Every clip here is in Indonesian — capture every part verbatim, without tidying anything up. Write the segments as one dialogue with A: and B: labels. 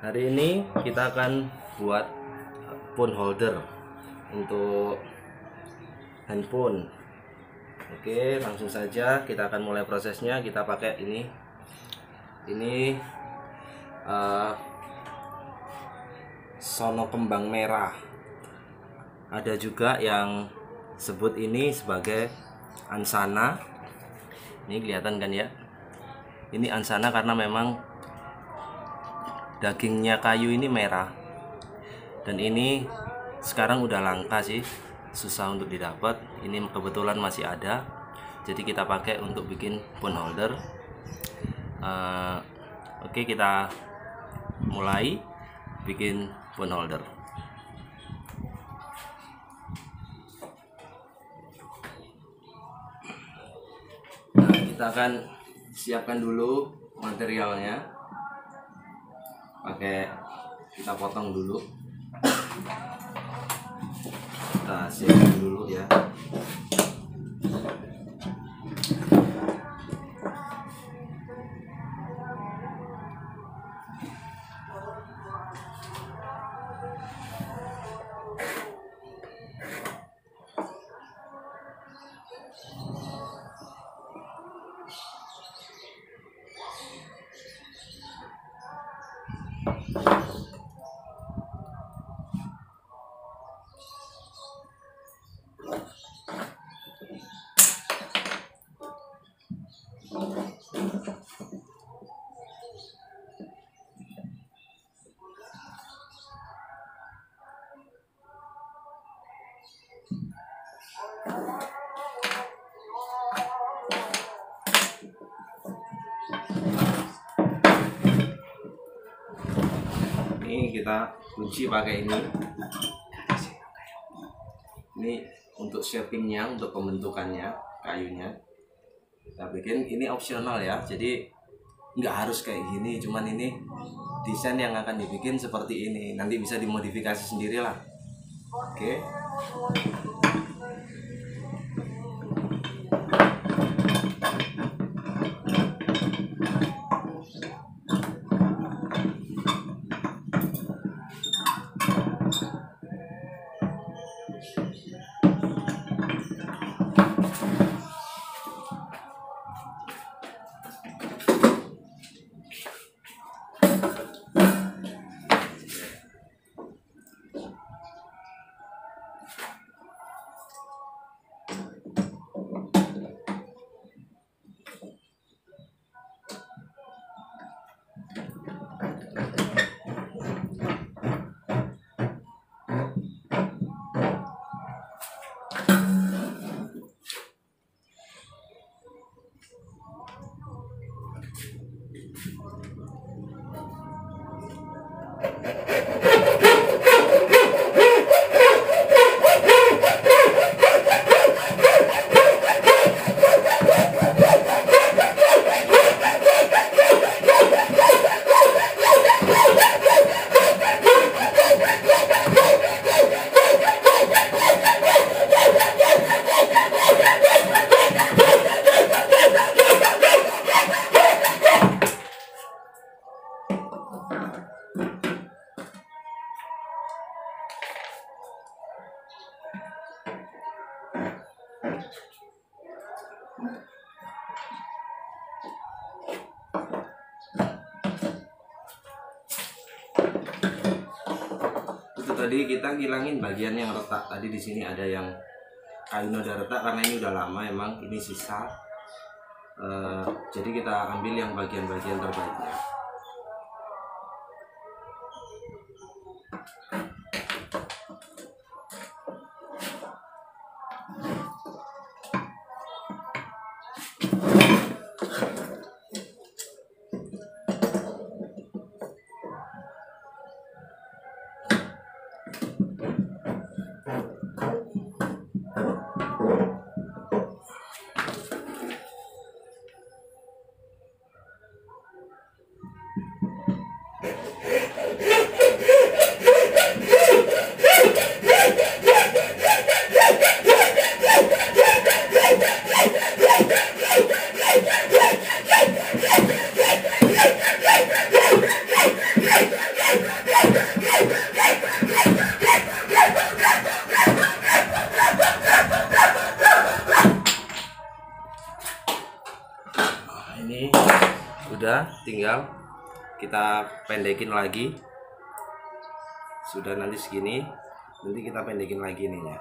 A: Hari ini kita akan buat phone holder untuk handphone. Oke, langsung saja kita akan mulai prosesnya. Kita pakai ini, ini uh, sono kembang merah. Ada juga yang sebut ini sebagai ansana. Ini kelihatan kan ya? Ini ansana karena memang dagingnya kayu ini merah, dan ini sekarang udah langka sih, susah untuk didapat. Ini kebetulan masih ada, jadi kita pakai untuk bikin phone holder. uh, Oke, kita mulai bikin phone holder. Nah, kita akan siapkan dulu materialnya. Pakai, kita potong dulu, kita siapkan dulu ya. Ini kita kunci pakai ini. Ini untuk shapingnya, untuk pembentukannya, kayunya kita bikin. Ini opsional ya, jadi nggak harus kayak gini, cuman ini desain yang akan dibikin seperti ini. Nanti bisa dimodifikasi sendirilah. Oke. Itu tadi kita ngilangin bagian yang retak. Tadi di sini ada yang kayunya udah retak karena ini udah lama, emang ini sisa. Uh, jadi kita ambil yang bagian-bagian terbaiknya. sudah, tinggal kita pendekin lagi. Sudah nanti segini, nanti kita pendekin lagi ininya.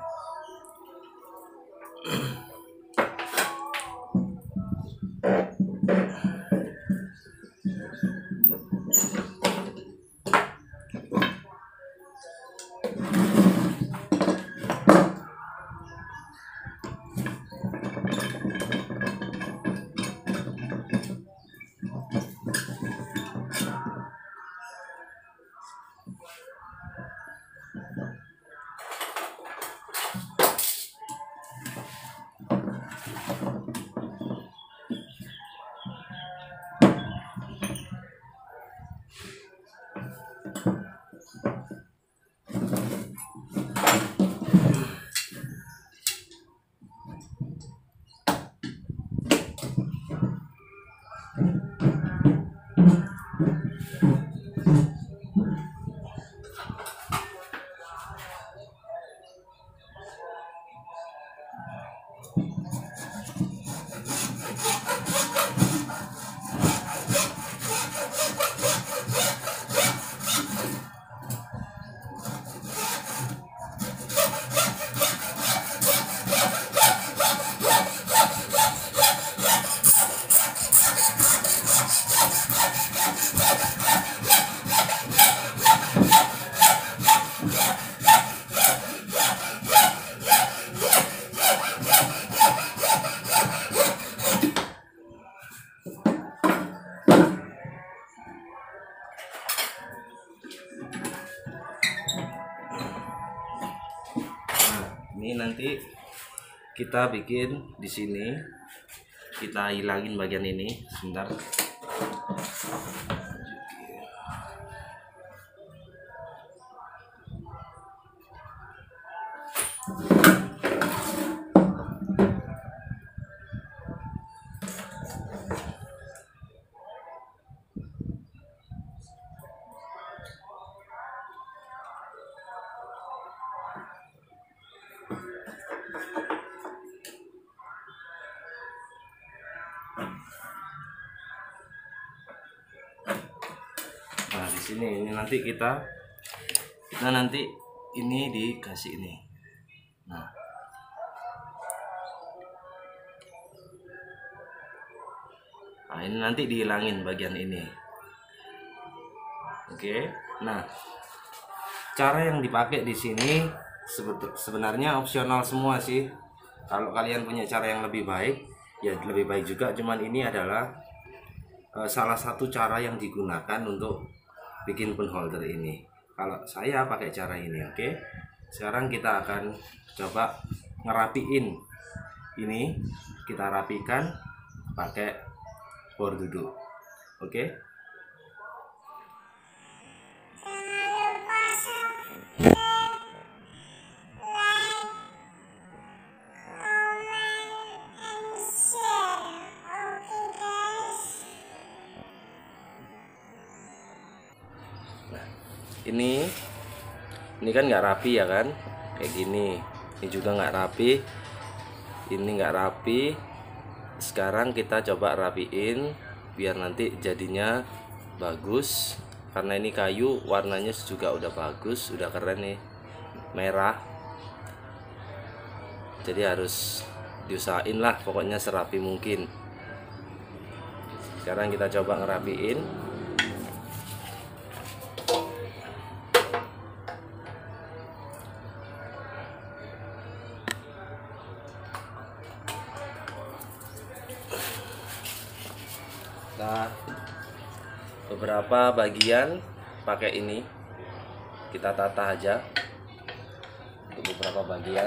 A: Ini nanti kita bikin di sini, kita hilangin bagian ini sebentar. Nah di sini ini nanti kita kita nanti ini dikasih ini. Nah nah ini nanti dihilangin bagian ini. Oke. Nah cara yang dipakai di sini sebenarnya opsional semua sih. Kalau kalian punya cara yang lebih baik ya lebih baik juga. Cuman ini adalah uh, salah satu cara yang digunakan untuk bikin pin holder ini. Kalau saya pakai cara ini, oke. Okay? Sekarang kita akan coba ngerapiin ini, kita rapikan pakai bor duduk, oke. Okay? Ini ini kan nggak rapi ya kan, kayak gini. Ini juga nggak rapi, ini nggak rapi. Sekarang kita coba rapiin biar nanti jadinya bagus. Karena ini kayu, warnanya juga udah bagus, udah keren nih, merah. Jadi harus diusahain lah, pokoknya serapi mungkin. Sekarang kita coba ngerapiin. Nah, beberapa bagian pakai ini kita tata aja untuk beberapa bagian.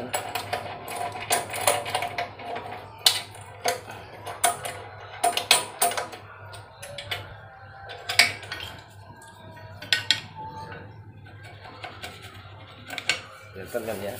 A: Kelihatan kan ya?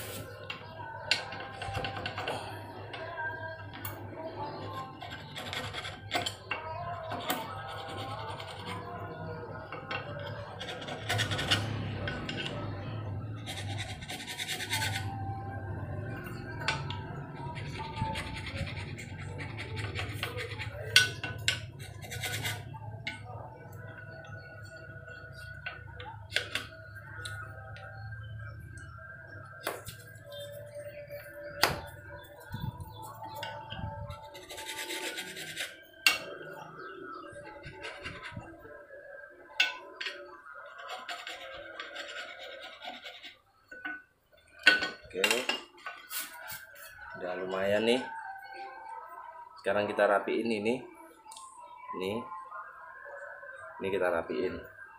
A: lumayan nih. Sekarang kita rapiin ini. Nih. Ini kita rapiin.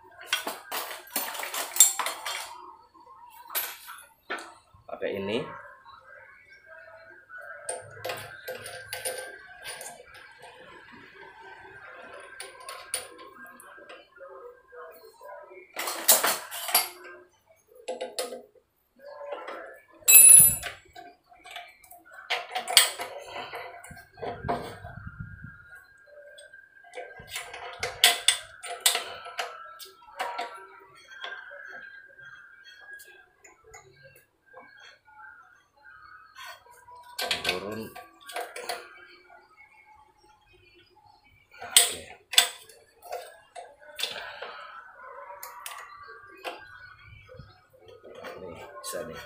A: Pakai ini. Turun. Oke. Nih, bisa nih.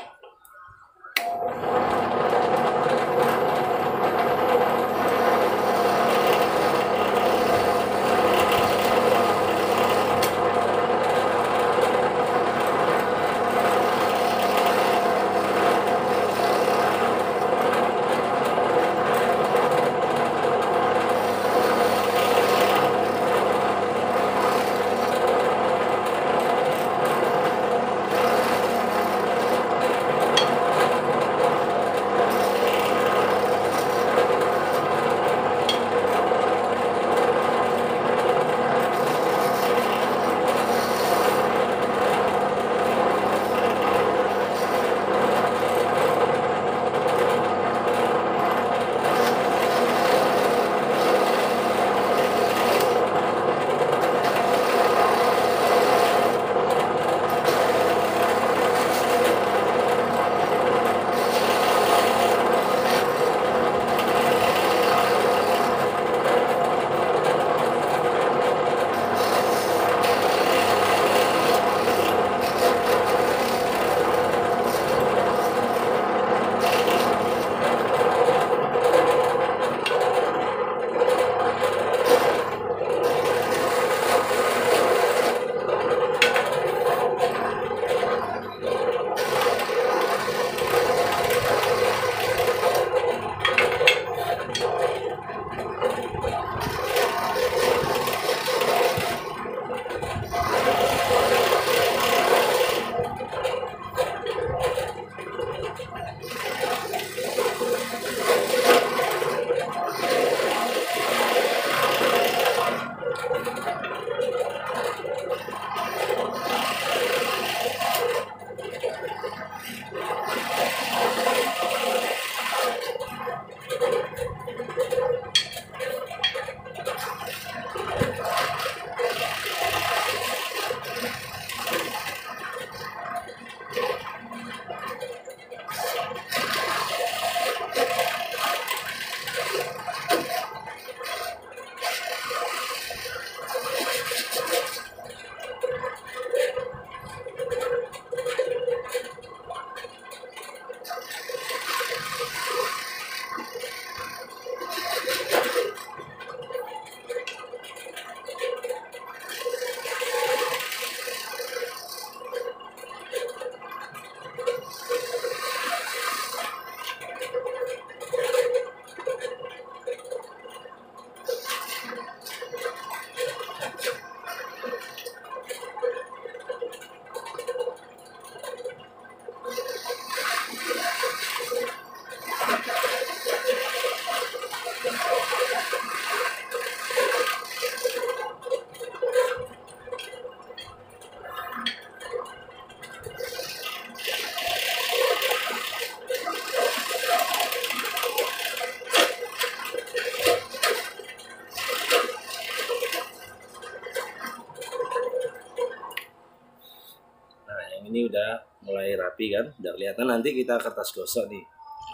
A: Ini udah mulai rapi kan, udah kelihatan. Nanti kita kertas gosok nih.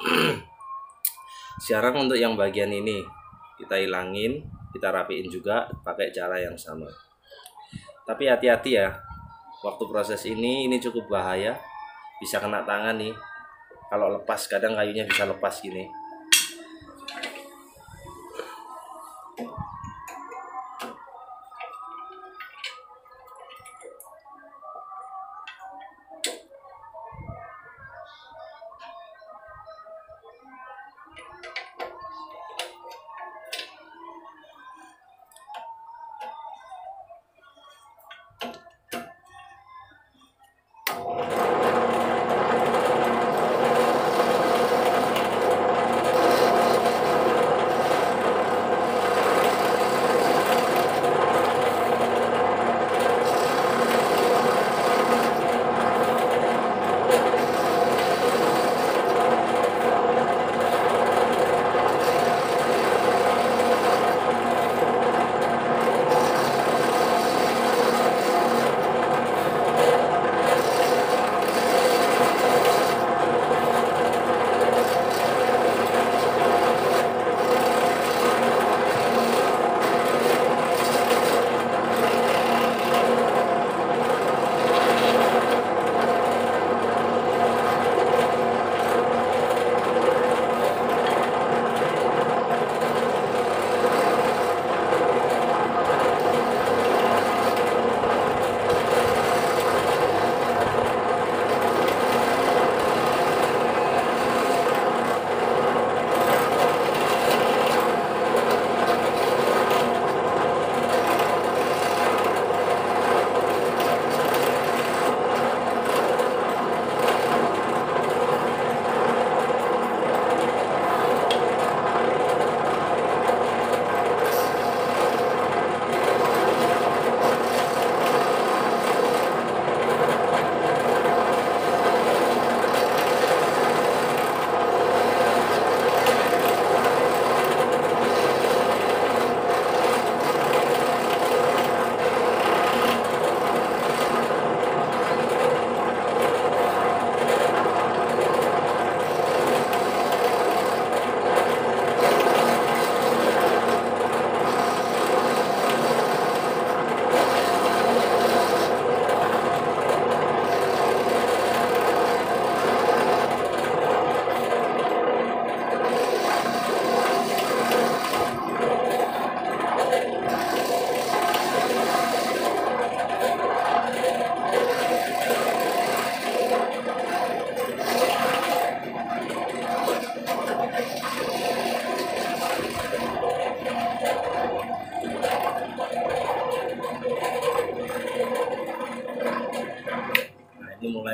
A: Sekarang untuk yang bagian ini kita hilangin, kita rapiin juga pakai cara yang sama. Tapi hati-hati ya, waktu proses ini ini cukup bahaya, bisa kena tangan nih. Kalau lepas, kadang kayunya bisa lepas gini.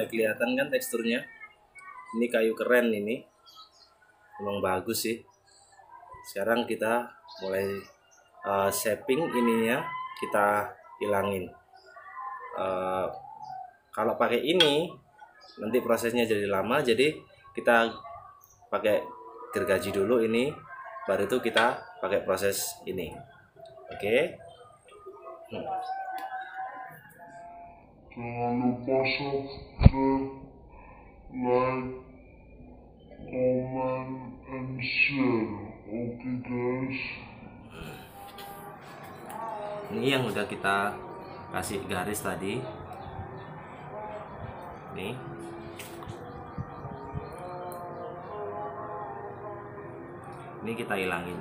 A: Udah kelihatan kan teksturnya? Ini kayu keren, ini memang bagus sih. Sekarang kita mulai uh, shaping ininya, kita hilangin. Uh, kalau pakai ini nanti prosesnya jadi lama, jadi kita pakai gergaji dulu ini, baru itu kita pakai proses ini. Oke. Okay? Hmm.
B: Jangan lupa subscribe, like, comment, and share. Oke okay, guys.
A: Ini yang udah kita kasih garis tadi. Nih. Ini kita hilangin.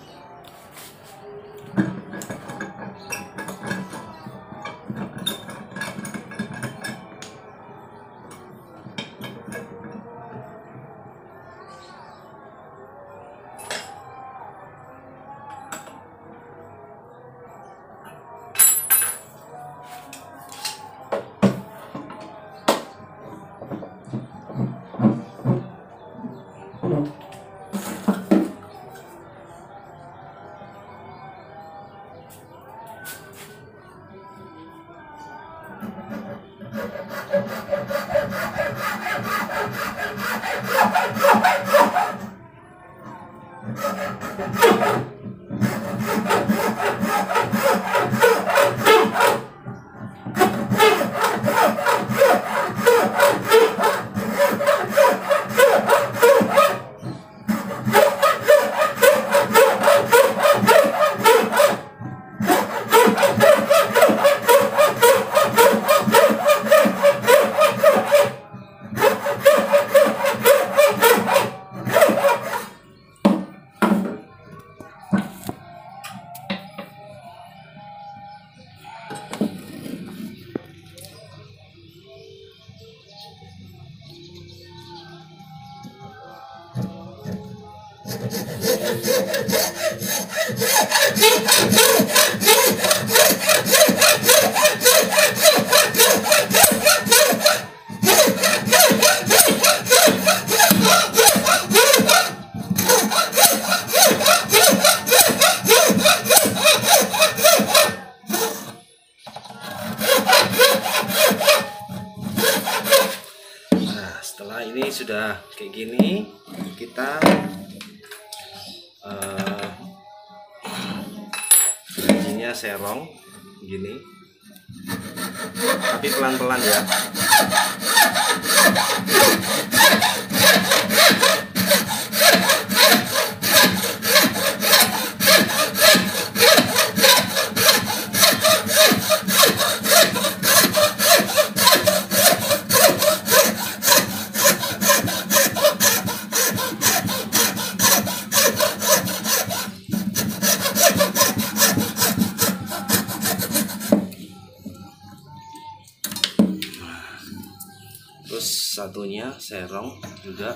A: Setelah ini sudah kayak gini, kita uh, ininya serong gini, tapi pelan-pelan ya. Terus satunya serong juga.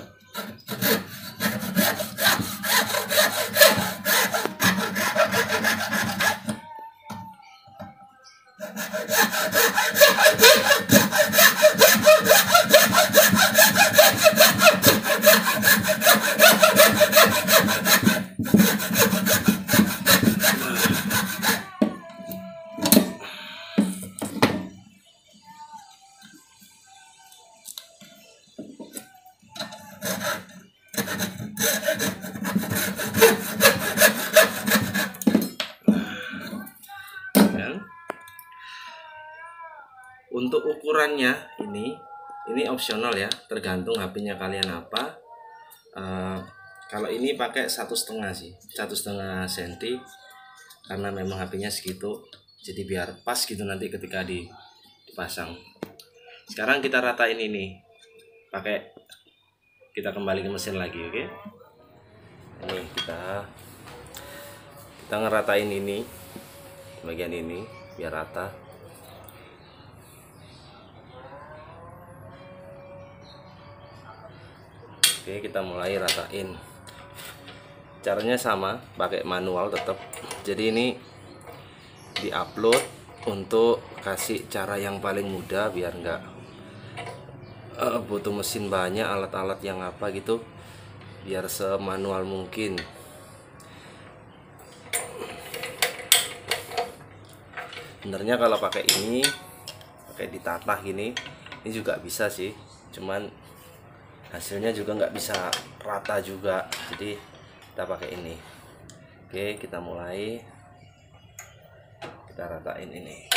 A: Untuk ukurannya ini ini opsional ya, tergantung H P-nya kalian apa. Uh, kalau ini pakai satu setengah sih, satu setengah senti, karena memang H P-nya segitu, jadi biar pas gitu nanti ketika dipasang. Sekarang kita ratain ini, pakai kita kembali ke mesin lagi, oke? Okay? Ini kita kita ngeratain ini, bagian ini biar rata. Oke, kita mulai ratain. Caranya sama, pakai manual tetap. Jadi ini diupload untuk kasih cara yang paling mudah biar enggak uh, butuh mesin banyak, alat-alat yang apa gitu, biar semanual mungkin. Sebenarnya kalau pakai ini, pakai ditatah gini, ini juga bisa sih, cuman hasilnya juga nggak bisa rata juga, jadi kita pakai ini. Oke, kita mulai, kita ratain ini.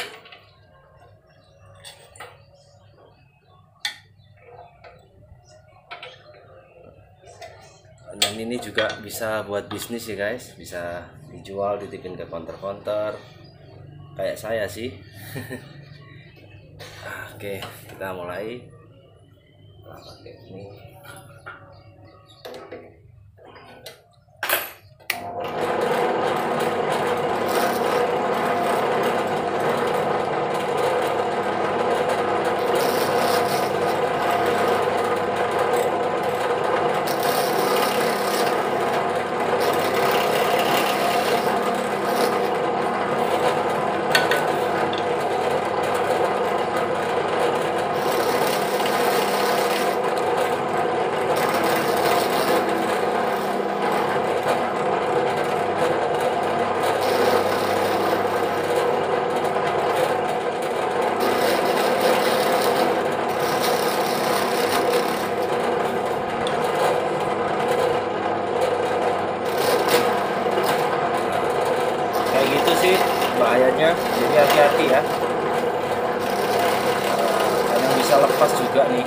A: Dan ini juga bisa buat bisnis ya guys, bisa dijual, dititipin ke counter-counter kayak saya sih. Oke, kita mulai. Nah, pakai ini. Sih bahayanya, jadi hati-hati ya, kadang bisa lepas juga nih.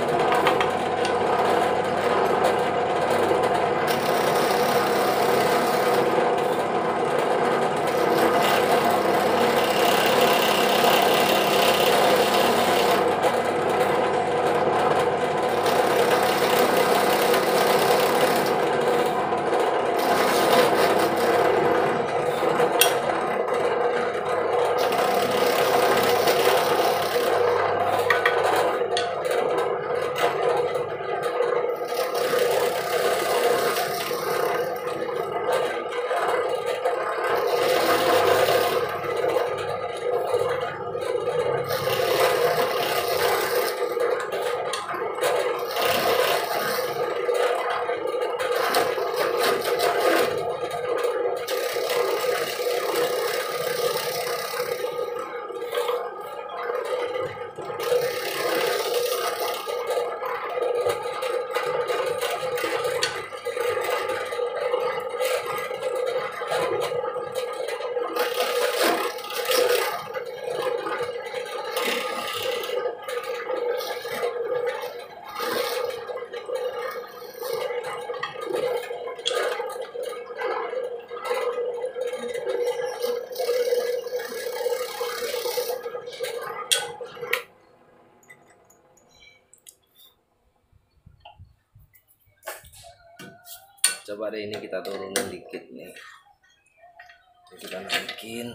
A: Coba deh ini kita turunin dikit nih, kita naikin.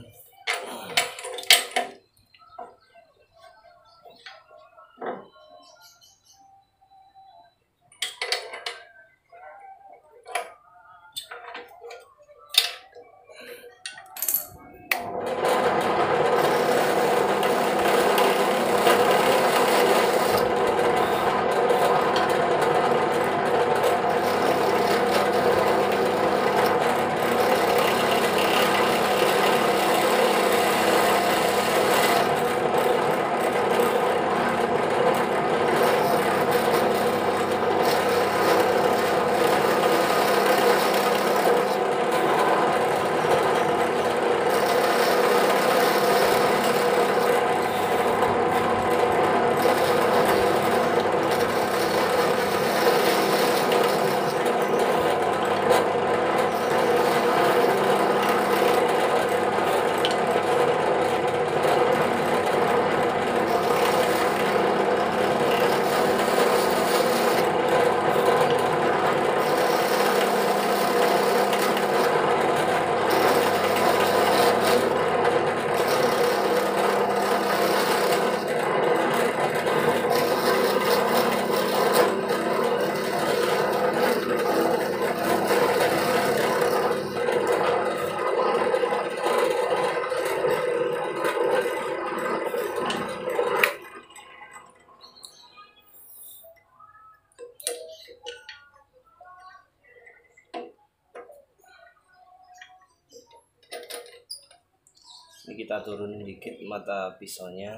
A: Ini kita turunin dikit mata pisaunya.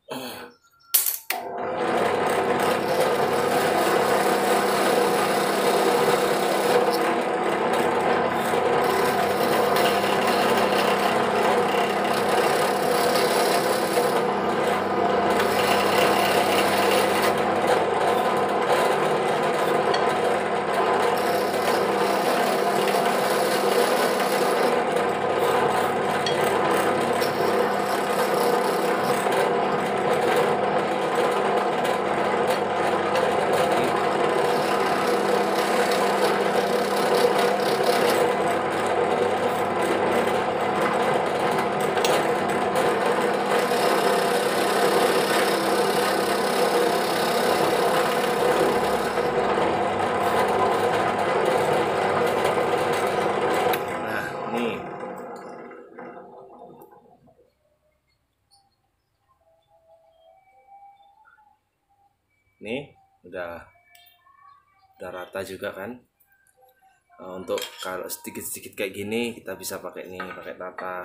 A: Nih udah udah rata juga kan. Nah, untuk kalau sedikit-sedikit kayak gini kita bisa pakai nih, pakai tata.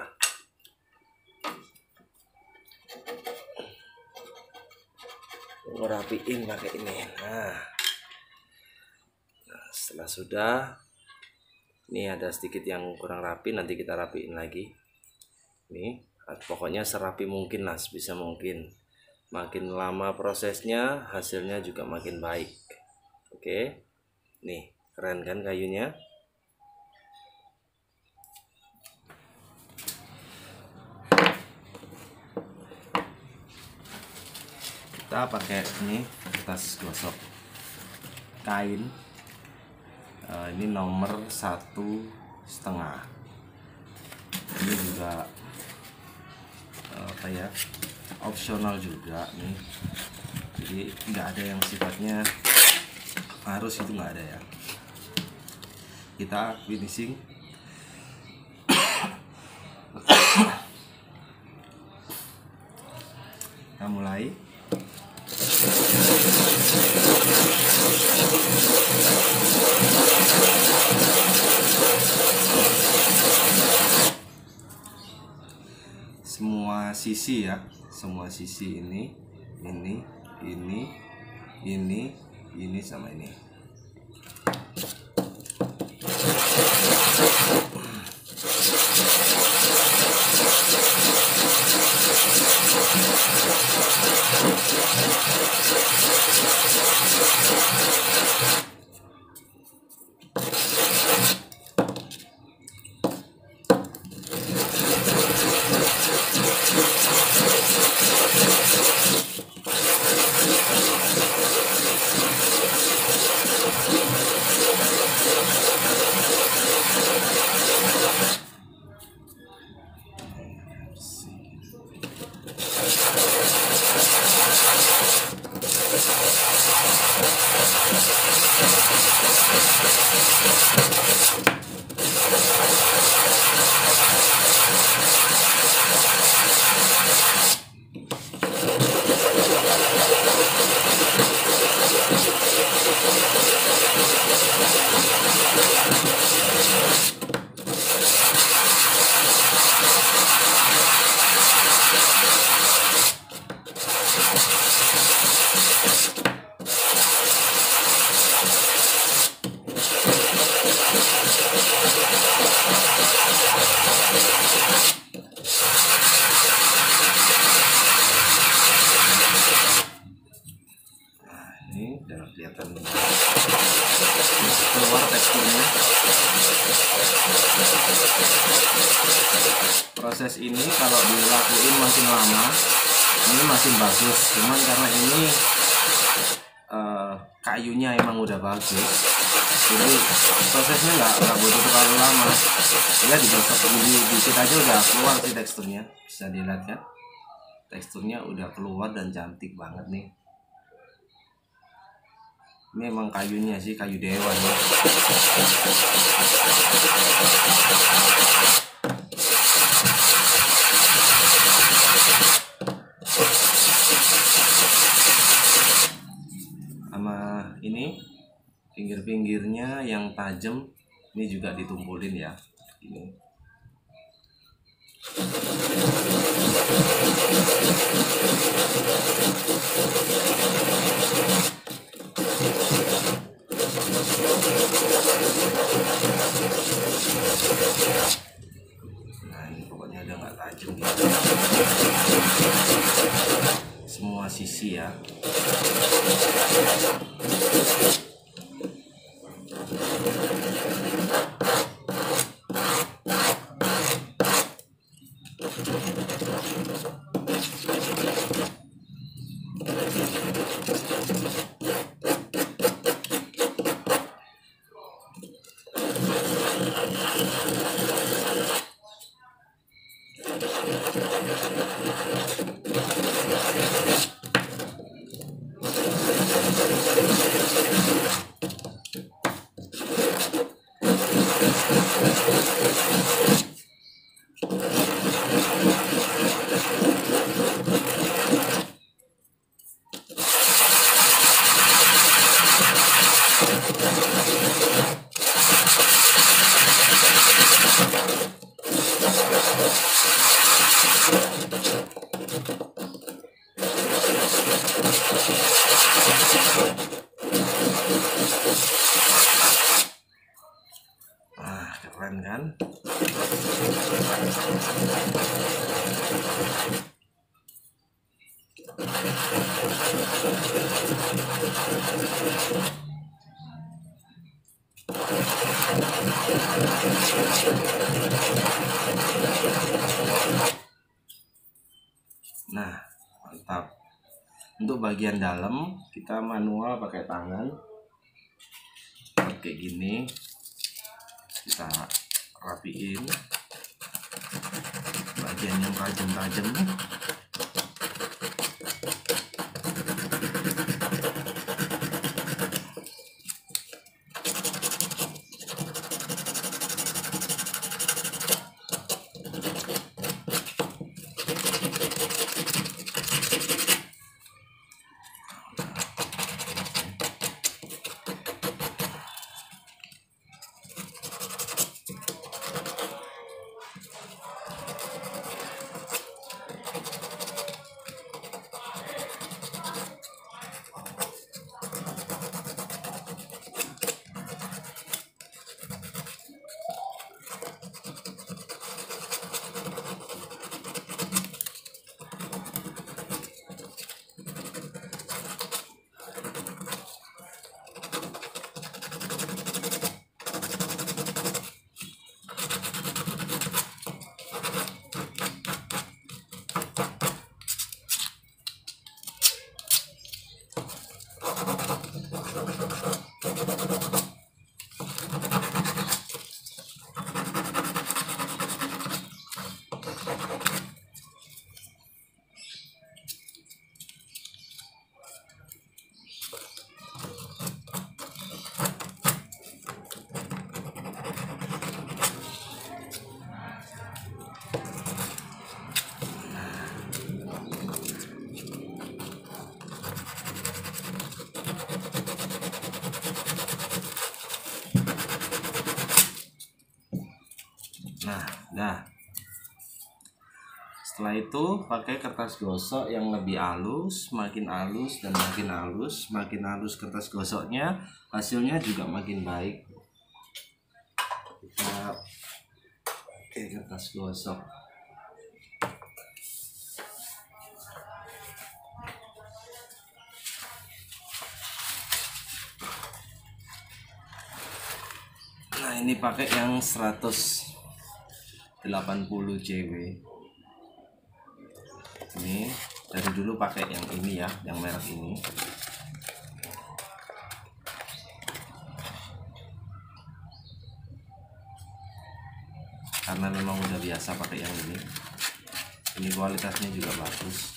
A: Ngerapiin pakai ini. Nah, nah setelah sudah, ini ada sedikit yang kurang rapi, nanti kita rapiin lagi. Nih, pokoknya serapi mungkin lah, sebisa mungkin. Makin lama prosesnya, hasilnya juga makin baik. Oke, nih keren kan kayunya. Kita pakai ini kertas gosok kain. Uh, ini nomor satu setengah. Ini juga uh, apa ya? Opsional juga nih, jadi nggak ada yang sifatnya harus, itu nggak ada ya. Kita finishing. Kita mulai. Semua sisi ya, semua sisi ini, ini, ini, ini, ini sama ini. Udah kelihatan keluar teksturnya. Proses ini kalau dilakuin makin lama ini makin bagus, cuman karena ini uh, kayunya emang udah bagus, jadi prosesnya nggak nggak butuh terlalu lama. Ya digosok di dikit aja udah keluar sih teksturnya, bisa dilihat ya, teksturnya udah keluar dan cantik banget nih. Ini emang kayunya sih kayu dewa ya. Sama ini pinggir-pinggirnya yang tajam ini juga ditumpulin ya. Ini. Nah ini pokoknya udah nggak tajam gitu, semua sisi ya. Ah, keren kan? Nah, mantap. Untuk bagian dalam kita manual pakai tangan. Kayak gini. Kita rapiin bagian yang tajam-tajam. Nah, dah. Setelah itu pakai kertas gosok yang lebih halus, makin halus dan makin halus, makin halus kertas gosoknya, hasilnya juga makin baik. Kita pakai kertas gosok. Nah, ini pakai yang seratus delapan puluh C W. Ini dari dulu pakai yang ini ya, yang merek ini. Karena memang udah biasa pakai yang ini. Ini kualitasnya juga bagus.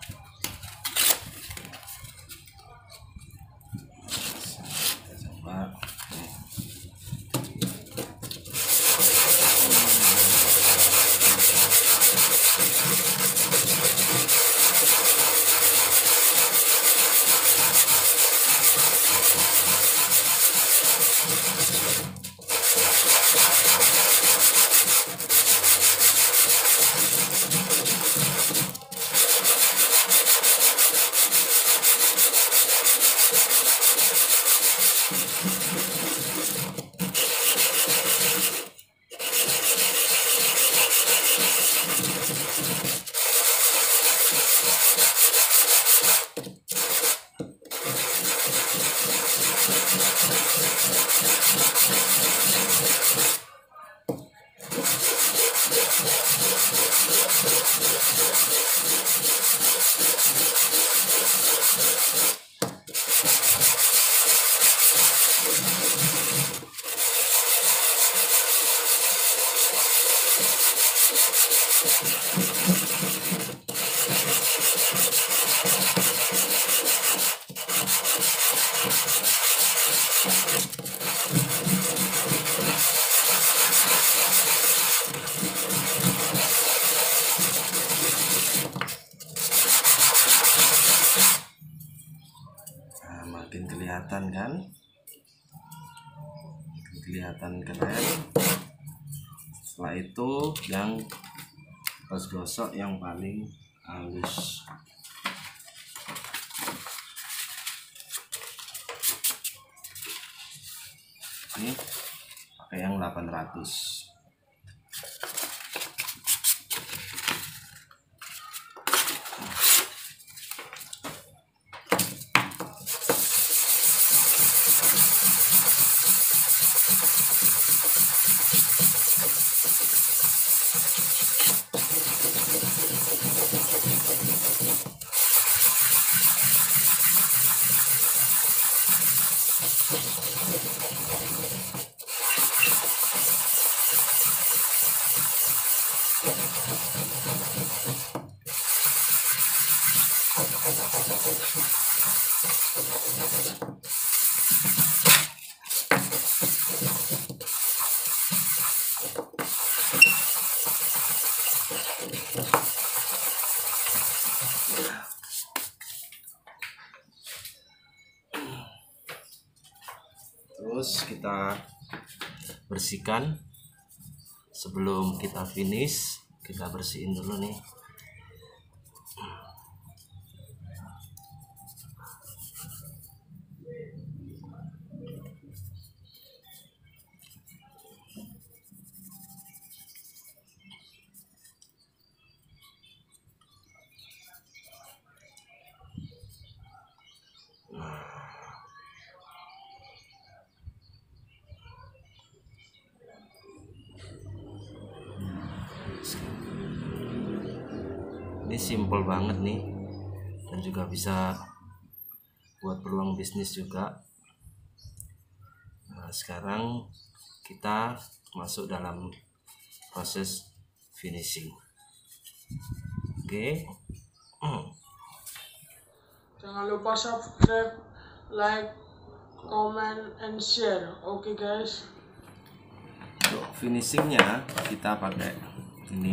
A: Kita coba. Nah, makin kelihatan kan, makin kelihatan keren. Setelah itu yang harus gosok yang paling halus. Ini pakai yang delapan ratus. Terus kita bersihkan sebelum kita finish. Kita bersihin dulu nih. Ini simple banget nih, dan juga bisa buat peluang bisnis juga. Nah, sekarang kita masuk dalam proses finishing. Oke.
C: Jangan lupa subscribe, like, comment, and share. Oke guys.
A: Untuk finishingnya kita pakai ini.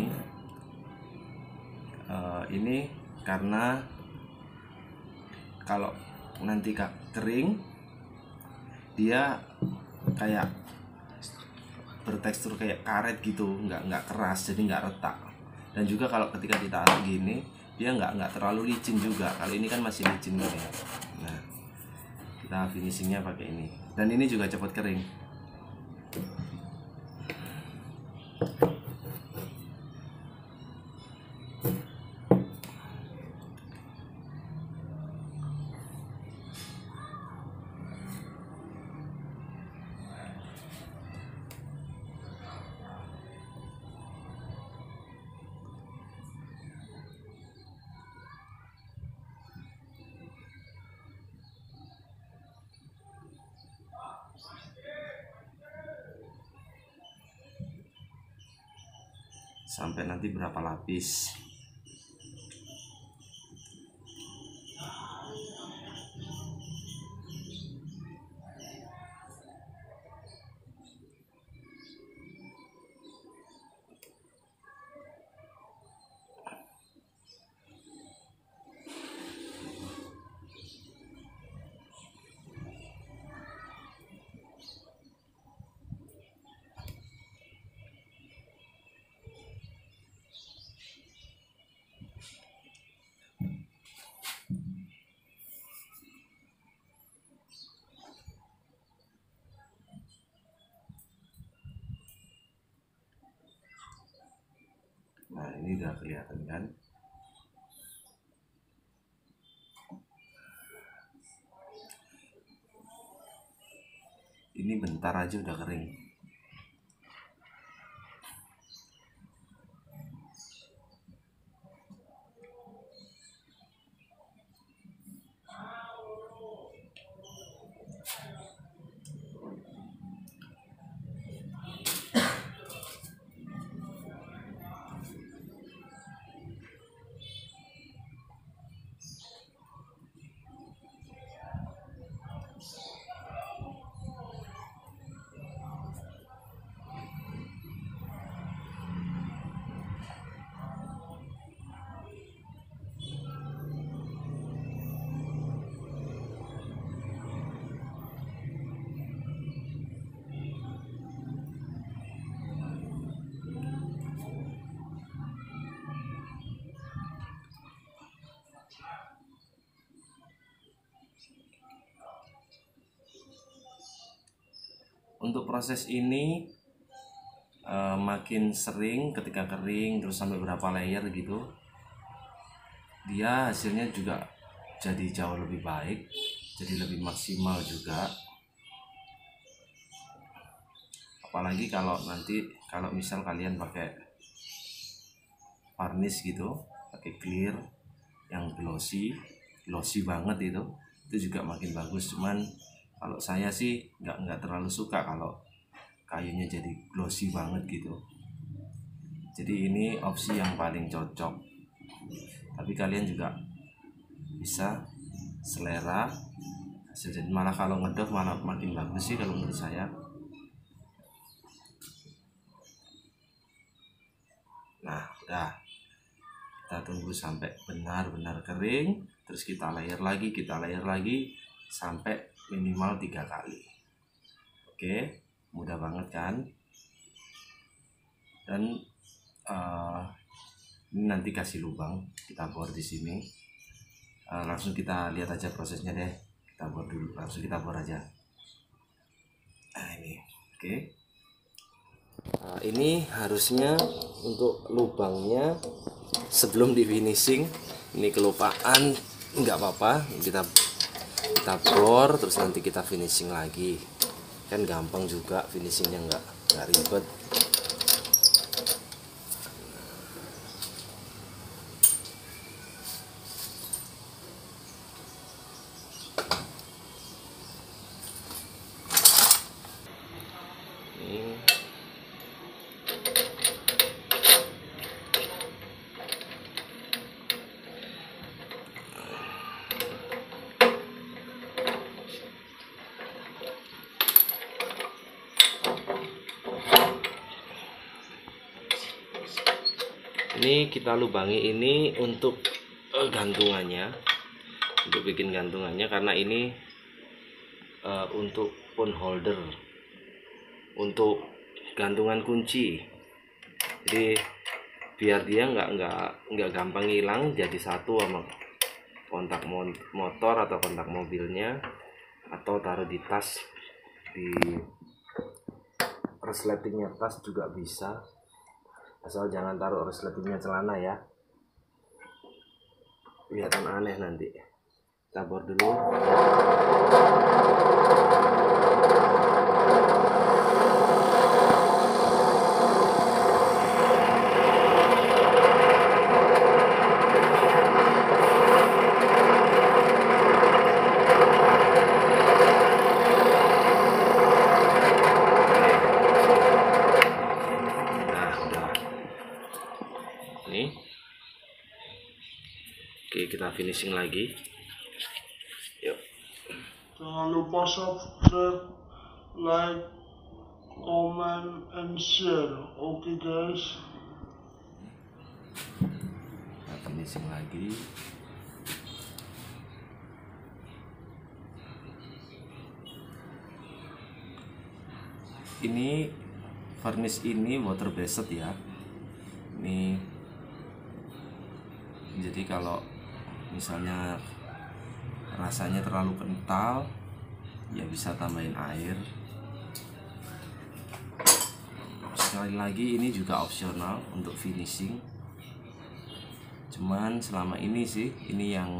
A: Uh, ini karena kalau nanti kering dia kayak bertekstur kayak karet gitu, nggak nggak keras, jadi nggak retak. Dan juga kalau ketika ditaruh gini dia nggak nggak terlalu licin juga. Kalau ini kan masih licin gini. Nah, kita finishingnya pakai ini, dan ini juga cepat kering. Sampai nanti berapa lapis. Nah, ini udah kelihatan kan? Ini bentar aja udah kering. untuk proses ini uh, makin sering ketika kering terus sampai berapa layer gitu, dia hasilnya juga jadi jauh lebih baik, jadi lebih maksimal juga. Apalagi kalau nanti kalau misal kalian pakai varnish gitu, pakai clear yang glossy glossy banget itu itu juga makin bagus. Cuman kalau saya sih nggak nggak terlalu suka kalau kayunya jadi glossy banget gitu. Jadi ini opsi yang paling cocok, tapi kalian juga bisa selera hasil. Jadi malah kalau ngedot malah makin bagus sih kalau menurut saya. Nah udah, kita tunggu sampai benar-benar kering, terus kita layer lagi kita layer lagi sampai minimal tiga kali. Oke, mudah banget kan? Dan uh, ini nanti kasih lubang, kita bor di sini. Uh, langsung kita lihat aja prosesnya deh. Kita bor dulu, langsung kita bor aja. Nah ini, oke. Nah, ini harusnya untuk lubangnya sebelum di finishing. Ini kelupaan, nggak apa-apa, kita kita bor terus nanti kita finishing lagi, kan gampang juga finishingnya, nggak nggak ribet. Ini ini kita lubangi ini untuk uh, gantungannya, untuk bikin gantungannya, karena ini uh, untuk phone holder, untuk gantungan kunci. Jadi biar dia nggak nggak nggak gampang hilang, jadi satu sama kontak motor atau kontak mobilnya, atau taruh di tas, di resletingnya tas juga bisa. Asal jangan taruh resletingnya celana ya, kelihatan aneh nanti. Kita bor dulu. Oke, kita finishing lagi. Yuk.
C: Jangan lupa subscribe, like, comment, and share. Oke okay, guys.
A: Kita finishing lagi. Ini varnish ini water based ya. Ini jadi kalau misalnya rasanya terlalu kental, ya bisa tambahin air. Sekali lagi ini juga opsional untuk finishing. Cuman selama ini sih ini yang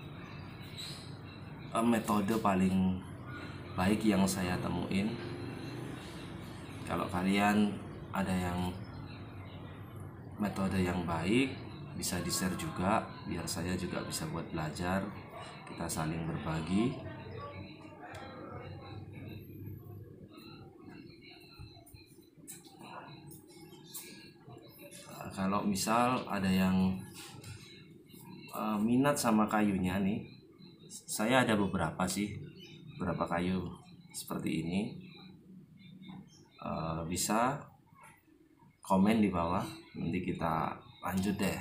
A: eh, metode paling baik yang saya temuin. Kalau kalian ada yang metode yang baik, bisa di share juga, biar saya juga bisa buat belajar, kita saling berbagi. Nah, kalau misal ada yang uh, minat sama kayunya nih, saya ada beberapa sih, beberapa kayu seperti ini, uh, bisa komen di bawah, nanti kita lanjut deh.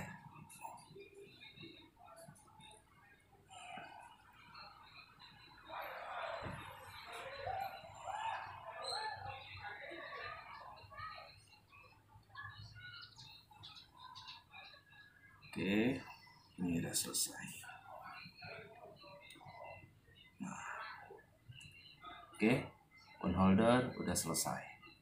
A: Oke, ini udah selesai. Nah, oke, on hold. holder udah selesai.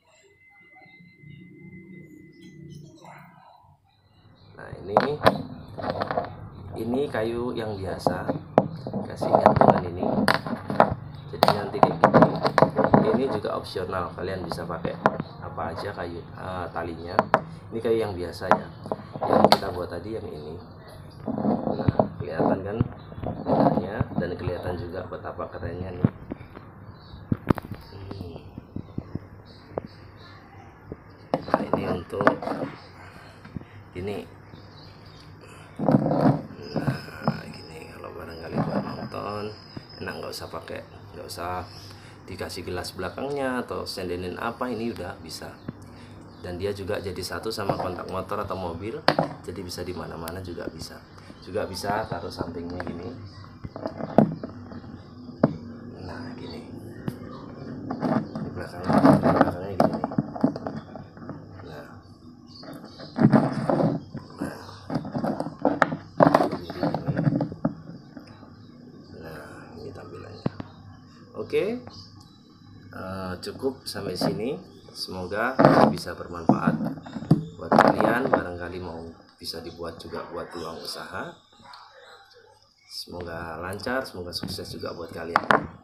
A: Nah ini ini kayu yang biasa, kasih gantungan ini, jadi nanti kayak gini. Ini juga opsional, kalian bisa pakai apa aja kayu uh, talinya. Ini kayu yang biasa ya, yang kita buat tadi yang ini. Nah kelihatan kan bedanya, dan kelihatan juga betapa kerennya nih. Hmm. Nah ini untuk ini. Nah gini, kalau barangkali buat nonton enak, nggak usah pakai, nggak usah dikasih gelas belakangnya atau sendenin apa, ini udah bisa. Dan dia juga jadi satu sama kontak motor atau mobil, jadi bisa dimana-mana juga bisa. Juga bisa taruh sampingnya gini. Nah gini, di belakangnya, di belakangnya gini. Nah, nah, berdiri gini. Nah ini tampilannya. Oke. Uh, cukup sampai sini, semoga bisa bermanfaat buat kalian, barangkali mau bisa dibuat juga buat peluang usaha. Semoga lancar, semoga sukses juga buat kalian.